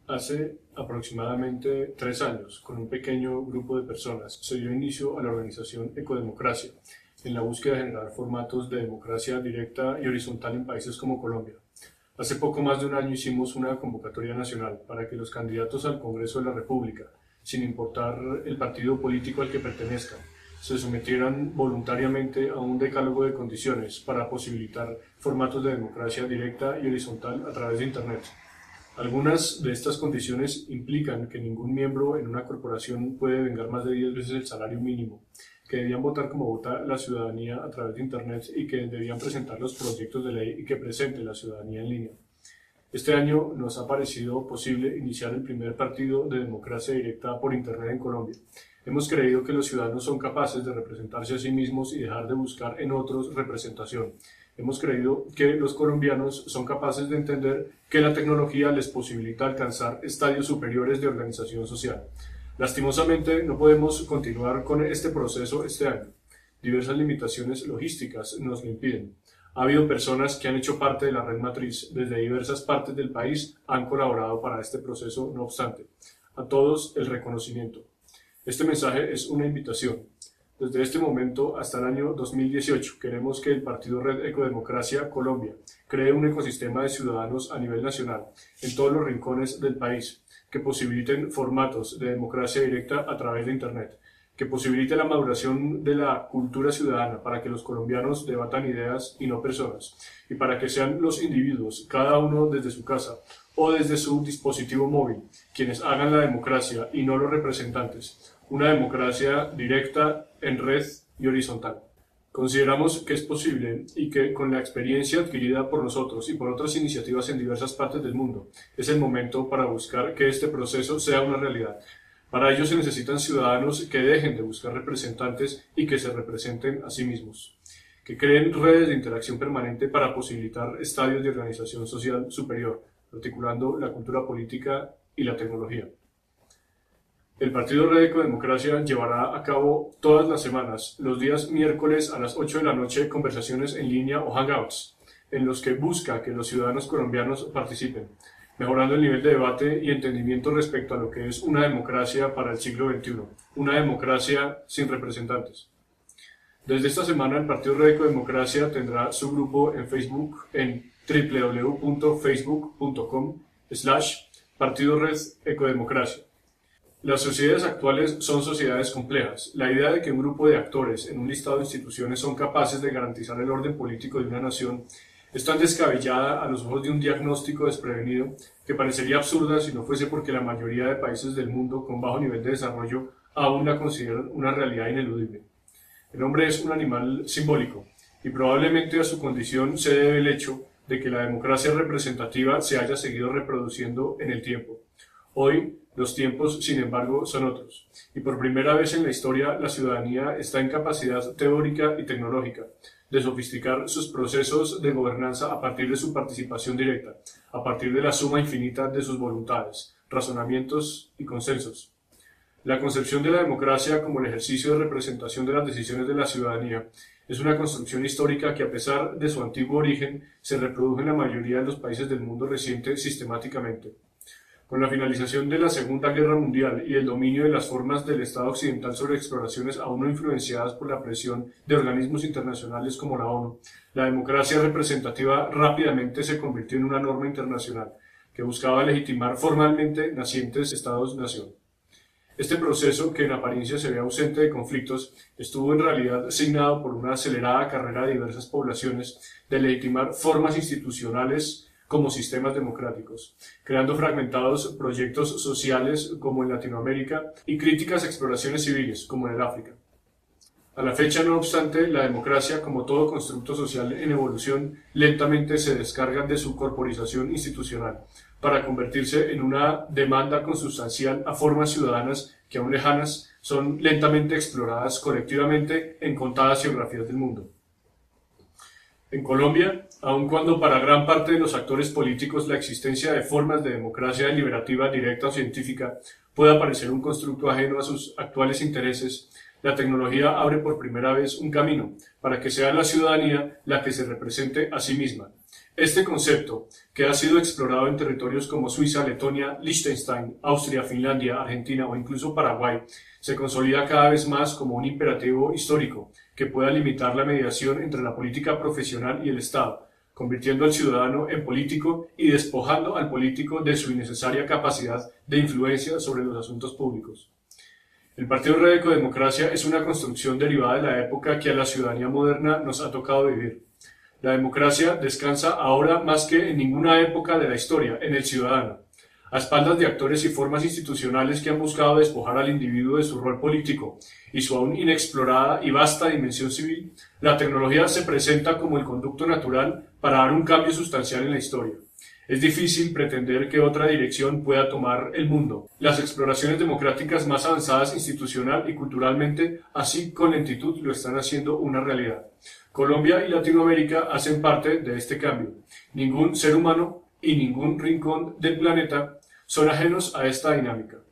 Hace aproximadamente 3 años, con un pequeño grupo de personas, se dio inicio a la organización Ecodemocracia, en la búsqueda de generar formatos de democracia directa y horizontal en países como Colombia. Hace poco más de un año hicimos una convocatoria nacional para que los candidatos al Congreso de la República, sin importar el partido político al que pertenezcan, se sometieran voluntariamente a un decálogo de condiciones para posibilitar formatos de democracia directa y horizontal a través de Internet. Algunas de estas condiciones implican que ningún miembro en una corporación puede vengar más de 10 veces el salario mínimo, que debían votar como vota la ciudadanía a través de Internet y que debían presentar los proyectos de ley que presente la ciudadanía en línea. Este año nos ha parecido posible iniciar el primer partido de democracia directa por Internet en Colombia. Hemos creído que los ciudadanos son capaces de representarse a sí mismos y dejar de buscar en otros representación. Hemos creído que los colombianos son capaces de entender que la tecnología les posibilita alcanzar estadios superiores de organización social. Lastimosamente, no podemos continuar con este proceso este año. Diversas limitaciones logísticas nos lo impiden. Ha habido personas que han hecho parte de la red matriz desde diversas partes del país, han colaborado para este proceso, no obstante. A todos el reconocimiento. Este mensaje es una invitación. Desde este momento hasta el año 2018 queremos que el Partido Red Ecodemocracia Colombia cree un ecosistema de ciudadanos a nivel nacional, en todos los rincones del país, que posibiliten formatos de democracia directa a través de Internet, que posibilite la maduración de la cultura ciudadana para que los colombianos debatan ideas y no personas, y para que sean los individuos, cada uno desde su casa o desde su dispositivo móvil, quienes hagan la democracia y no los representantes. Una democracia directa, en red y horizontal. Consideramos que es posible y que con la experiencia adquirida por nosotros y por otras iniciativas en diversas partes del mundo, es el momento para buscar que este proceso sea una realidad. Para ello se necesitan ciudadanos que dejen de buscar representantes y que se representen a sí mismos, que creen redes de interacción permanente para posibilitar estadios de organización social superior, articulando la cultura política y la tecnología. El Partido Red Ecodemocracia llevará a cabo todas las semanas, los días miércoles a las 8 de la noche, conversaciones en línea o hangouts, en los que busca que los ciudadanos colombianos participen, mejorando el nivel de debate y entendimiento respecto a lo que es una democracia para el siglo XXI, una democracia sin representantes. Desde esta semana, el Partido Red Ecodemocracia tendrá su grupo en Facebook en www.facebook.com/Partido Red Ecodemocracia. Las sociedades actuales son sociedades complejas. La idea de que un grupo de actores en un listado de instituciones son capaces de garantizar el orden político de una nación es tan descabellada a los ojos de un diagnóstico desprevenido que parecería absurda si no fuese porque la mayoría de países del mundo con bajo nivel de desarrollo aún la consideran una realidad ineludible. El hombre es un animal simbólico y probablemente a su condición se debe el hecho de que la democracia representativa se haya seguido reproduciendo en el tiempo. Hoy, los tiempos, sin embargo, son otros, y por primera vez en la historia la ciudadanía está en capacidad teórica y tecnológica de sofisticar sus procesos de gobernanza a partir de su participación directa, a partir de la suma infinita de sus voluntades, razonamientos y consensos. La concepción de la democracia como el ejercicio de representación de las decisiones de la ciudadanía es una construcción histórica que, a pesar de su antiguo origen, se reprodujo en la mayoría de los países del mundo reciente sistemáticamente. Con la finalización de la Segunda Guerra Mundial y el dominio de las formas del Estado occidental sobre exploraciones aún no influenciadas por la presión de organismos internacionales como la ONU, la democracia representativa rápidamente se convirtió en una norma internacional que buscaba legitimar formalmente nacientes Estados-nación. Este proceso, que en apariencia se ve ausente de conflictos, estuvo en realidad signado por una acelerada carrera de diversas poblaciones de legitimar formas institucionales como sistemas democráticos, creando fragmentados proyectos sociales como en Latinoamérica y críticas exploraciones civiles como en el África. A la fecha, no obstante, la democracia, como todo constructo social en evolución, lentamente se descarga de su corporización institucional para convertirse en una demanda consustancial a formas ciudadanas que, aún lejanas, son lentamente exploradas colectivamente en contadas geografías del mundo. En Colombia, aun cuando para gran parte de los actores políticos la existencia de formas de democracia deliberativa directa o científica pueda parecer un constructo ajeno a sus actuales intereses, la tecnología abre por primera vez un camino para que sea la ciudadanía la que se represente a sí misma, Este concepto, que ha sido explorado en territorios como Suiza, Letonia, Liechtenstein, Austria, Finlandia, Argentina o incluso Paraguay, se consolida cada vez más como un imperativo histórico que pueda limitar la mediación entre la política profesional y el Estado, convirtiendo al ciudadano en político y despojando al político de su innecesaria capacidad de influencia sobre los asuntos públicos. El Partido Red Ecodemocracia es una construcción derivada de la época que a la ciudadanía moderna nos ha tocado vivir. La democracia descansa ahora más que en ninguna época de la historia en el ciudadano. A espaldas de actores y formas institucionales que han buscado despojar al individuo de su rol político y su aún inexplorada y vasta dimensión civil, la tecnología se presenta como el conducto natural para dar un cambio sustancial en la historia. Es difícil pretender que otra dirección pueda tomar el mundo. Las exploraciones democráticas más avanzadas institucional y culturalmente, así con lentitud, lo están haciendo una realidad. Colombia y Latinoamérica hacen parte de este cambio. Ningún ser humano y ningún rincón del planeta son ajenos a esta dinámica.